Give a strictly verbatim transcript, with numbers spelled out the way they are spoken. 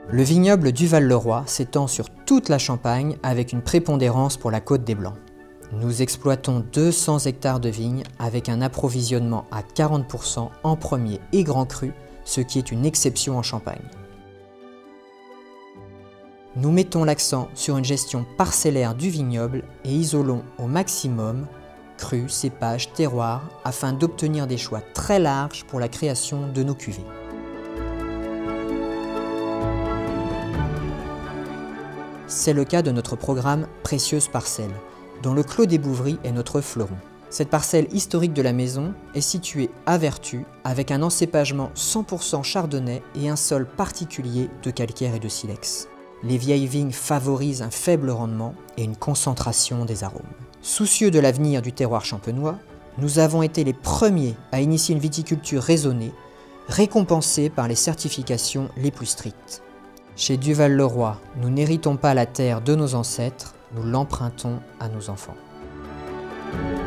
Le vignoble Duval-le-Roi s'étend sur toute la Champagne avec une prépondérance pour la Côte des Blancs. Nous exploitons deux cents hectares de vignes avec un approvisionnement à quarante pour cent en premier et grand cru, ce qui est une exception en Champagne. Nous mettons l'accent sur une gestion parcellaire du vignoble et isolons au maximum cru, cépage, terroir afin d'obtenir des choix très larges pour la création de nos cuvées. C'est le cas de notre programme Précieuse Parcelle, dont le Clos des Bouvries est notre fleuron. Cette parcelle historique de la maison est située à Vertus avec un encépagement cent pour cent chardonnay et un sol particulier de calcaire et de silex. Les vieilles vignes favorisent un faible rendement et une concentration des arômes. Soucieux de l'avenir du terroir champenois, nous avons été les premiers à initier une viticulture raisonnée, récompensée par les certifications les plus strictes. Chez Duval-le-Roi, nous n'héritons pas la terre de nos ancêtres, nous l'empruntons à nos enfants.